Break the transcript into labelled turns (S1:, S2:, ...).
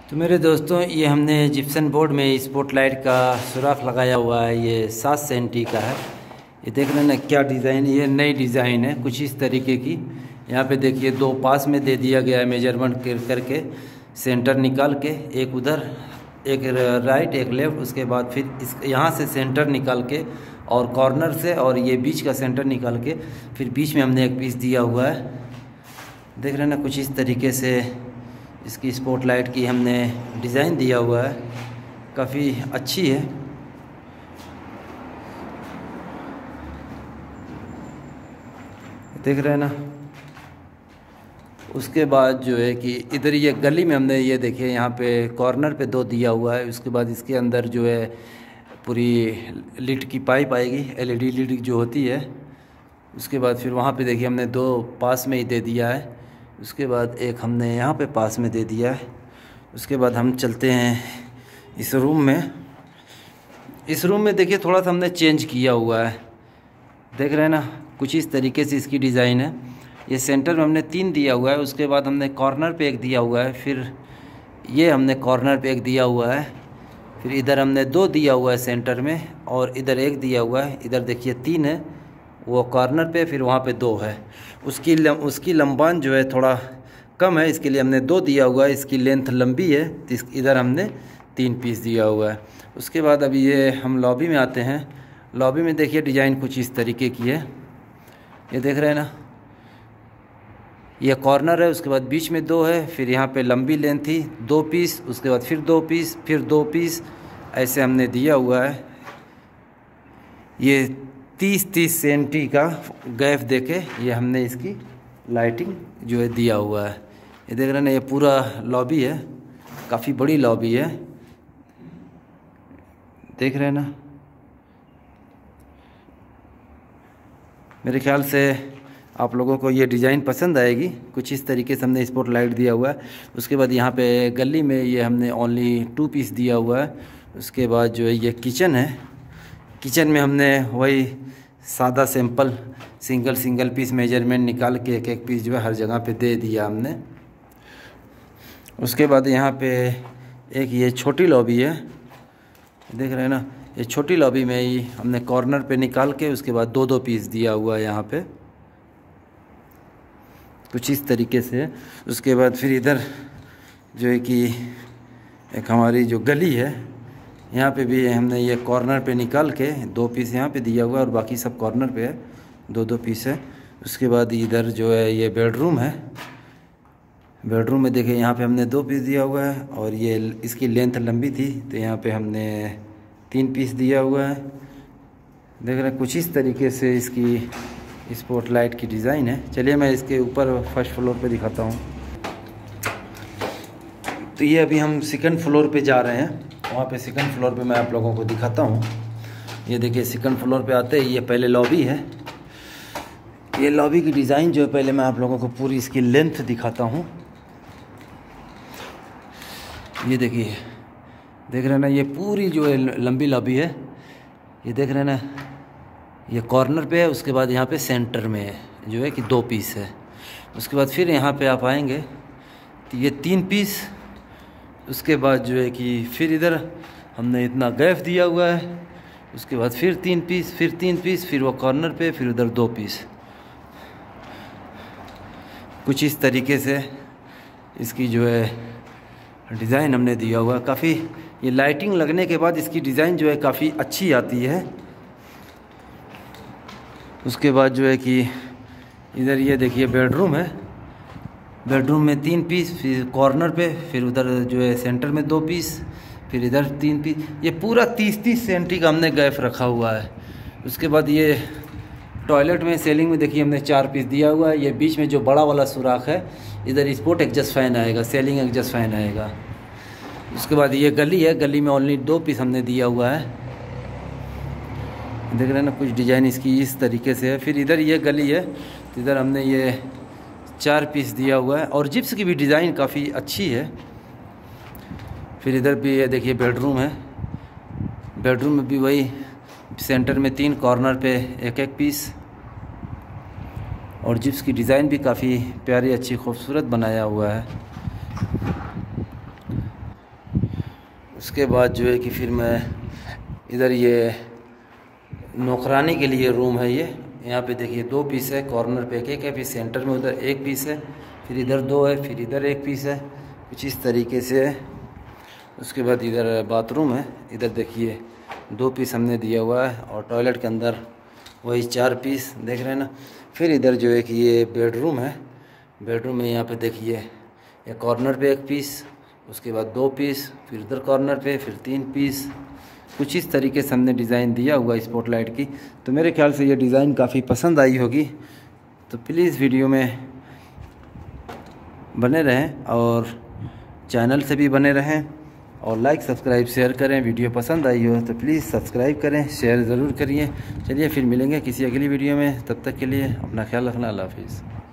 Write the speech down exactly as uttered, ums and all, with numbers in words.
S1: तो मेरे दोस्तों, ये हमने जिप्सन बोर्ड में स्पॉटलाइट का सुराख लगाया हुआ है। ये सात सेंटी का है। ये देख रहे हैं ना क्या डिज़ाइन, ये नई डिज़ाइन है कुछ इस तरीके की। यहाँ पे देखिए दो पास में दे दिया गया है मेजरमेंट करके, सेंटर निकाल के, एक उधर एक राइट एक लेफ़्ट। उसके बाद फिर इस यहाँ से सेंटर निकाल के और कॉर्नर से और ये बीच का सेंटर निकाल के फिर बीच में हमने एक पीस दिया हुआ है। देख रहे हैं ना कुछ इस तरीके से इसकी स्पॉटलाइट की हमने डिज़ाइन दिया हुआ है, काफ़ी अच्छी है। देख रहे हैं ना। उसके बाद जो है कि इधर ये गली में हमने ये देखिए यहाँ पे कॉर्नर पे दो दिया हुआ है। उसके बाद इसके अंदर जो है पूरी लीड की पाइप आएगी, एलईडी लीड जो होती है। उसके बाद फिर वहाँ पे देखिए हमने दो पास में ही दे दिया है। उसके बाद एक हमने यहाँ पे पास में दे दिया है। उसके बाद हम चलते हैं इस रूम में। इस रूम में देखिए थोड़ा सा हमने चेंज किया हुआ है। देख रहे हैं ना कुछ इस तरीके से इसकी डिज़ाइन है। ये सेंटर में हमने तीन दिया हुआ है। उसके बाद हमने कॉर्नर पे एक दिया हुआ है। फिर ये हमने कॉर्नर पे एक दिया हुआ है। फिर इधर हमने दो दिया हुआ है सेंटर में, और इधर एक दिया हुआ है। इधर देखिए तीन है, वो कॉर्नर पे, फिर वहाँ पे दो है। उसकी लम, उसकी लंबान जो है थोड़ा कम है, इसके लिए हमने दो दिया हुआ है। इसकी लेंथ लंबी है तो इस इधर हमने तीन पीस दिया हुआ है। उसके बाद अभी ये हम लॉबी में आते हैं। लॉबी में देखिए डिज़ाइन कुछ इस तरीके की है। ये देख रहे हैं ना, ये कॉर्नर है। उसके बाद बीच में दो है, फिर यहाँ पे लंबी लेंथ थी दो पीस, उसके बाद फिर दो पीस, फिर दो पीस, ऐसे हमने दिया हुआ है। ये तीस तीस सेंटी का गैप देके ये हमने इसकी लाइटिंग जो है दिया हुआ है। ये देख रहे हैं ना, ये पूरा लॉबी है, काफ़ी बड़ी लॉबी है। देख रहे हैं ना। मेरे ख्याल से आप लोगों को ये डिज़ाइन पसंद आएगी। कुछ इस तरीके से हमने स्पॉटलाइट दिया हुआ है। उसके बाद यहाँ पे गली में ये हमने ओनली टू पीस दिया हुआ है। उसके बाद जो है ये किचन है। किचन में हमने वही सादा simple single single piece measurement निकाल के एक एक पीस जो है हर जगह पे दे दिया हमने। उसके बाद यहाँ पे एक ये छोटी लॉबी है। देख रहे हैं ना, ये छोटी लॉबी में ही हमने कॉर्नर पे निकाल के उसके बाद दो दो पीस दिया हुआ है यहाँ पे, कुछ इस तरीके से। उसके बाद फिर इधर जो है कि एक हमारी जो गली है, यहाँ पे भी हमने ये कॉर्नर पे निकाल के दो पीस यहाँ पे दिया हुआ है और बाकी सब कॉर्नर पे है, दो दो पीस है। उसके बाद इधर जो है ये बेडरूम है। बेडरूम में देखिए यहाँ पे हमने दो पीस दिया हुआ है, और ये इसकी लेंथ लंबी थी तो यहाँ पे हमने तीन पीस दिया हुआ है। देख रहे हैं कुछ इस तरीके से इसकी स्पॉटलाइट की डिज़ाइन है। चलिए मैं इसके ऊपर फर्स्ट फ्लोर पे दिखाता हूँ। तो ये अभी हम सेकंड फ्लोर पे जा रहे हैं। वहाँ पे सेकंड फ्लोर पे मैं आप लोगों को दिखाता हूँ। ये देखिए सेकंड फ्लोर पे आते ही ये पहले लॉबी है। ये लॉबी की डिज़ाइन जो है पहले मैं आप लोगों को पूरी इसकी लेंथ दिखाता हूँ। ये देखिए, देख रहे हैं ना, ये पूरी जो है लंबी लॉबी है। ये देख रहे हैं ना, ये कॉर्नर पे है। उसके बाद यहाँ पे सेंटर में है जो है कि दो पीस है। उसके बाद फिर यहाँ पे आप आएंगे तो ये तीन पीस। उसके बाद जो है कि फिर इधर हमने इतना गैप दिया हुआ है। उसके बाद फिर तीन पीस, फिर तीन पीस, फिर वो कॉर्नर पे, फिर उधर दो पीस। कुछ इस तरीके से इसकी जो है डिज़ाइन हमने दिया हुआ है। काफ़ी ये लाइटिंग लगने के बाद इसकी डिज़ाइन जो है काफ़ी अच्छी आती है। उसके बाद जो है कि इधर ये देखिए बेडरूम है। बेडरूम में तीन पीस, फिर कॉर्नर पे, फिर उधर जो है सेंटर में दो पीस, फिर इधर तीन पीस। ये पूरा तीस तीस सेंटी का हमने गैप रखा हुआ है। उसके बाद ये टॉयलेट में सेलिंग में देखिए हमने चार पीस दिया हुआ है। ये बीच में जो बड़ा वाला सुराख है, इधर स्पोर्ट एग्जस्ट फैन आएगा, सेलिंग एग्जस्ट फैन आएगा। उसके बाद ये गली है। गली में ओनली दो पीस हमने दिया हुआ है। देख रहे हैं ना, कुछ डिज़ाइन इसकी इस तरीके से है। फिर इधर ये गली है तो इधर हमने ये चार पीस दिया हुआ है, और जिप्स की भी डिज़ाइन काफ़ी अच्छी है। फिर इधर भी ये देखिए बेडरूम है। बेडरूम में भी वही सेंटर में तीन, कॉर्नर पे एक एक पीस, और जिप्स की डिज़ाइन भी काफ़ी प्यारी अच्छी खूबसूरत बनाया हुआ है। उसके बाद जो है कि फिर मैं इधर ये नौकरानी के लिए रूम है। ये यहाँ पे देखिए दो पीस है, कॉर्नर पे एक एक है, फिर सेंटर में उधर एक पीस है, फिर इधर दो है, फिर इधर एक पीस है, कुछ इस तरीके से है। उसके बाद इधर बाथरूम है, इधर देखिए दो पीस हमने दिया हुआ है, और टॉयलेट के अंदर वही चार पीस देख रहे हैं ना। फिर इधर जो है कि ये बेडरूम है, बेडरूम में यहाँ पे देखिए ये कॉर्नर पे एक पीस, उसके बाद दो पीस, फिर इधर कॉर्नर पे फिर तीन पीस, कुछ इस तरीके से हमने डिज़ाइन दिया हुआ स्पॉटलाइट की। तो मेरे ख्याल से ये डिज़ाइन काफ़ी पसंद आई होगी, तो प्लीज़ वीडियो में बने रहें और चैनल से भी बने रहें, और लाइक सब्सक्राइब शेयर करें। वीडियो पसंद आई हो तो प्लीज़ सब्सक्राइब करें, शेयर ज़रूर करिए। चलिए फिर मिलेंगे किसी अगली वीडियो में, तब तक के लिए अपना ख्याल रखना। अल्लाह हाफिज़।